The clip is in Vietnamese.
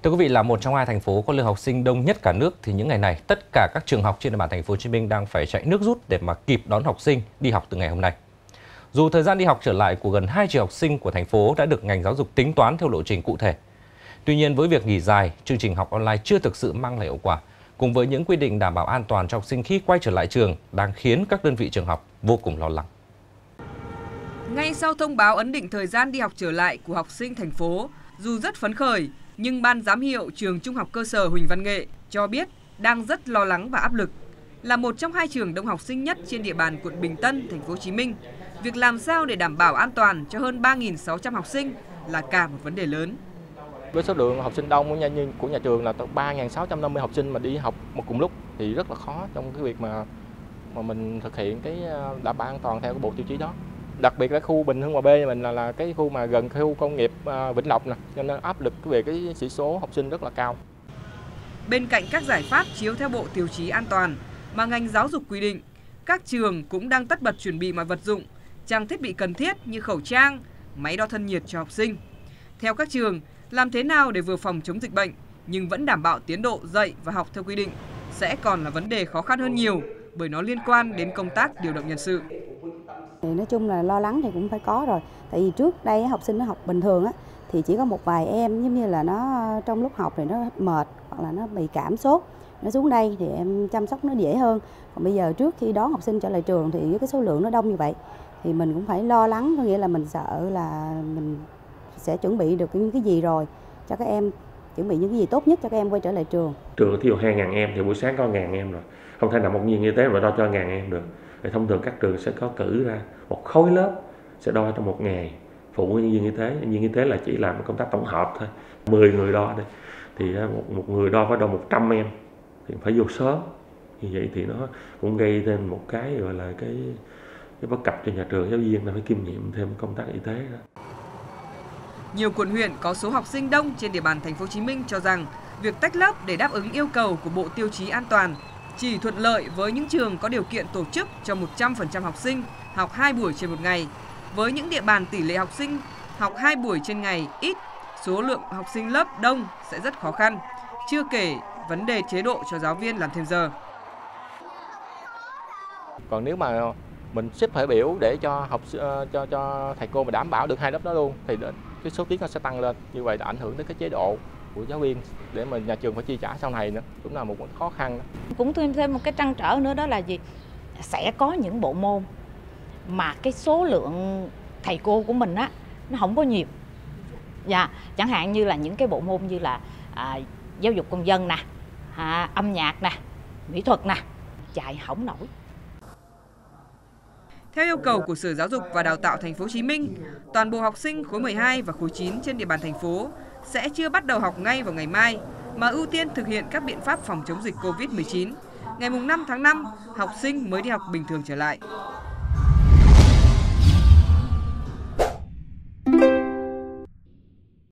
Thưa quý vị, là một trong hai thành phố có lượng học sinh đông nhất cả nước thì những ngày này tất cả các trường học trên địa bàn thành phố Hồ Chí Minh đang phải chạy nước rút để mà kịp đón học sinh đi học từ ngày hôm nay. Dù thời gian đi học trở lại của gần 2 triệu học sinh của thành phố đã được ngành giáo dục tính toán theo lộ trình cụ thể. Tuy nhiên, với việc nghỉ dài, chương trình học online chưa thực sự mang lại hiệu quả, cùng với những quy định đảm bảo an toàn cho học sinh khi quay trở lại trường đang khiến các đơn vị trường học vô cùng lo lắng. Ngay sau thông báo ấn định thời gian đi học trở lại của học sinh thành phố, dù rất phấn khởi, nhưng Ban giám hiệu trường Trung học cơ sở Huỳnh Văn Nghệ cho biết đang rất lo lắng và áp lực. Là một trong hai trường đông học sinh nhất trên địa bàn quận Bình Tân, thành phố Hồ Chí Minh, việc làm sao để đảm bảo an toàn cho hơn 3.600 học sinh là cả một vấn đề lớn. Với số lượng học sinh đông của nhà trường là 3.650 học sinh mà đi học một cùng lúc thì rất là khó trong cái việc mà mình thực hiện cái đảm bảo an toàn theo cái bộ tiêu chí đó. Đặc biệt là khu Bình Hưng Hòa B mình là cái khu mà gần khu công nghiệp Vĩnh Lộc nè, cho nên áp lực về cái sĩ số học sinh rất là cao. Bên cạnh các giải pháp chiếu theo bộ tiêu chí an toàn mà ngành giáo dục quy định, các trường cũng đang tất bật chuẩn bị mọi vật dụng, trang thiết bị cần thiết như khẩu trang, máy đo thân nhiệt cho học sinh. Theo các trường, làm thế nào để vừa phòng chống dịch bệnh nhưng vẫn đảm bảo tiến độ dạy và học theo quy định sẽ còn là vấn đề khó khăn hơn nhiều bởi nó liên quan đến công tác điều động nhân sự. Nói chung là lo lắng thì cũng phải có rồi. Tại vì trước đây học sinh nó học bình thường á thì chỉ có một vài em giống như là nó trong lúc học thì nó mệt hoặc là nó bị cảm sốt, nó xuống đây thì em chăm sóc nó dễ hơn. Còn bây giờ trước khi đón học sinh trở lại trường thì với cái số lượng nó đông như vậy thì mình cũng phải lo lắng, có nghĩa là mình sợ là mình sẽ chuẩn bị được những cái gì rồi cho các em, chuẩn bị những cái gì tốt nhất cho các em quay trở lại trường. Trường thí dụ 2.000 em thì buổi sáng có 1.000 em rồi, không thể nào một nhân viên y tế mà đo cho 1.000 em được. Thì thông thường các trường sẽ có cử ra một khối lớp sẽ đo trong một ngày phụ nhân viên y tế. Nhân viên y tế là chỉ làm công tác tổng hợp thôi. 10 người đo đây thì một người đo phải đo 100 em thì phải vô sớm. Như vậy thì nó cũng gây thêm một cái gọi là cái bất cập cho nhà trường, giáo viên là phải kiêm nhiệm thêm công tác y tế đó. Nhiều quận huyện có số học sinh đông trên địa bàn thành phố Hồ Chí Minh cho rằng việc tách lớp để đáp ứng yêu cầu của bộ tiêu chí an toàn chỉ thuận lợi với những trường có điều kiện tổ chức cho 100% học sinh học 2 buổi trên một ngày. Với những địa bàn tỷ lệ học sinh học 2 buổi trên ngày ít, số lượng học sinh lớp đông sẽ rất khó khăn. Chưa kể vấn đề chế độ cho giáo viên làm thêm giờ. Còn nếu mà mình xếp thời biểu để cho cho thầy cô mà đảm bảo được hai lớp đó luôn thì cái số tiết nó sẽ tăng lên. Như vậy là ảnh hưởng đến cái chế độ của giáo viên để mà nhà trường phải chi trả sau này nữa, cũng là một khó khăn. Cũng thêm một cái trăn trở nữa, đó là gì? Sẽ có những bộ môn mà cái số lượng thầy cô của mình á nó không có nhiều. Dạ, chẳng hạn như là những cái bộ môn như là giáo dục công dân nè, âm nhạc nè, mỹ thuật nè, chạy không nổi. Theo yêu cầu của Sở Giáo dục và Đào tạo thành phố Hồ Chí Minh, toàn bộ học sinh khối 12 và khối 9 trên địa bàn thành phố sẽ chưa bắt đầu học ngay vào ngày mai, mà ưu tiên thực hiện các biện pháp phòng chống dịch Covid-19. Ngày 5 tháng 5, học sinh mới đi học bình thường trở lại.